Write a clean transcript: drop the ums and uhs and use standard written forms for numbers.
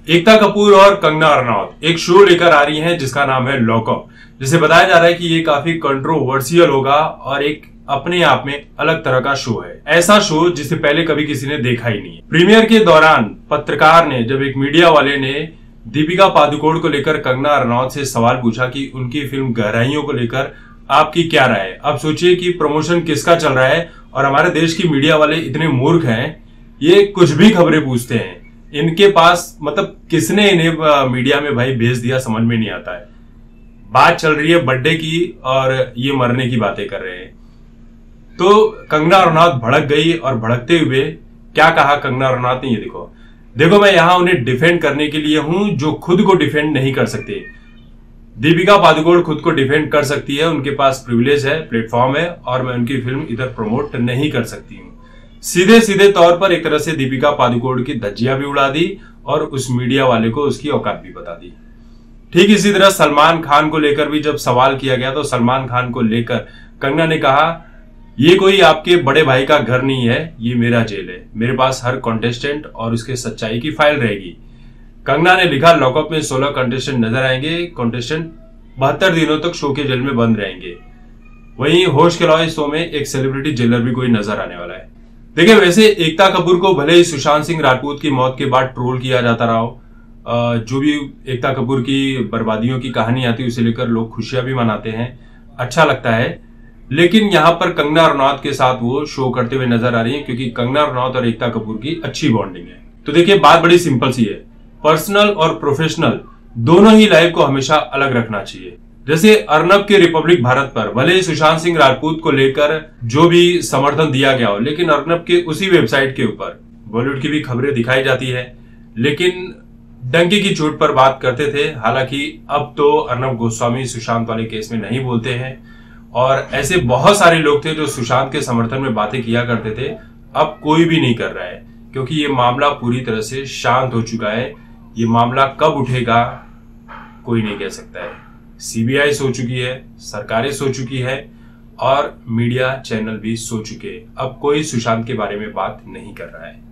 एकता कपूर और कंगना रनौत एक शो लेकर आ रही हैं जिसका नाम है लॉकअप, जिसे बताया जा रहा है कि ये काफी कंट्रोवर्शियल होगा और एक अपने आप में अलग तरह का शो है। ऐसा शो जिसे पहले कभी किसी ने देखा ही नहीं है। प्रीमियर के दौरान पत्रकार ने जब एक मीडिया वाले ने दीपिका पादुकोण को लेकर कंगना रनौत से सवाल पूछा कि उनकी फिल्म गहराइयों को लेकर आपकी क्या राय है। अब सोचिए कि प्रमोशन किसका चल रहा है और हमारे देश की मीडिया वाले इतने मूर्ख हैं, ये कुछ भी खबरें पूछते हैं। इनके पास मतलब किसने इन्हें मीडिया में भाई भेज दिया समझ में नहीं आता है। बात चल रही है बर्थडे की और ये मरने की बातें कर रहे हैं। तो कंगना रनौत भड़क गई और भड़कते हुए क्या कहा कंगना रनौत ने, ये देखो मैं यहां उन्हें डिफेंड करने के लिए हूं जो खुद को डिफेंड नहीं कर सकते। दीपिका पादुकोण खुद को डिफेंड कर सकती है, उनके पास प्रिविलेज है, प्लेटफॉर्म है और मैं उनकी फिल्म इधर प्रमोट नहीं कर सकती हूँ। सीधे सीधे तौर पर एक तरह से दीपिका पादुकोण की धज्जियां भी उड़ा दी और उस मीडिया वाले को उसकी औकात भी बता दी। ठीक इसी तरह सलमान खान को लेकर भी जब सवाल किया गया तो सलमान खान को लेकर कंगना ने कहा, ये कोई आपके बड़े भाई का घर नहीं है, ये मेरा जेल है, मेरे पास हर कॉन्टेस्टेंट और उसके सच्चाई की फाइल रहेगी। कंगना ने लिखा, लॉकअप में 16 कॉन्टेस्टेंट नजर आएंगे, कॉन्टेस्टेंट 72 दिनों तक शो के जेल में बंद रहेंगे। वहीं होश के अलावा शो में एक सेलिब्रिटी जेलर भी कोई नजर आने वाला है। देखिए वैसे एकता कपूर को भले ही सुशांत सिंह राजपूत की मौत के बाद ट्रोल किया जाता रहा हो, जो भी एकता कपूर की बर्बादियों की कहानी आती है उसे लेकर लोग खुशियां भी मनाते हैं, अच्छा लगता है। लेकिन यहाँ पर कंगना रनौत के साथ वो शो करते हुए नजर आ रही है क्योंकि कंगना रनौत और एकता कपूर की अच्छी बॉन्डिंग है। तो देखिए बात बड़ी सिंपल सी है, पर्सनल और प्रोफेशनल दोनों ही लाइफ को हमेशा अलग रखना चाहिए। जैसे अर्नब के रिपब्लिक भारत पर भले ही सुशांत सिंह राजपूत को लेकर जो भी समर्थन दिया गया हो, लेकिन अर्नब के उसी वेबसाइट के ऊपर बॉलीवुड की भी खबरें दिखाई जाती है, लेकिन डंकी की चोट पर बात करते थे। हालांकि अब तो अर्नब गोस्वामी सुशांत वाले केस में नहीं बोलते हैं और ऐसे बहुत सारे लोग थे जो सुशांत के समर्थन में बातें किया करते थे, अब कोई भी नहीं कर रहा है क्योंकि ये मामला पूरी तरह से शांत हो चुका है। ये मामला कब उठेगा कोई नहीं कह सकता है। सीबीआई सो चुकी है, सरकारें सो चुकी है और मीडिया चैनल भी सो चुके हैं। अब कोई सुशांत के बारे में बात नहीं कर रहा है।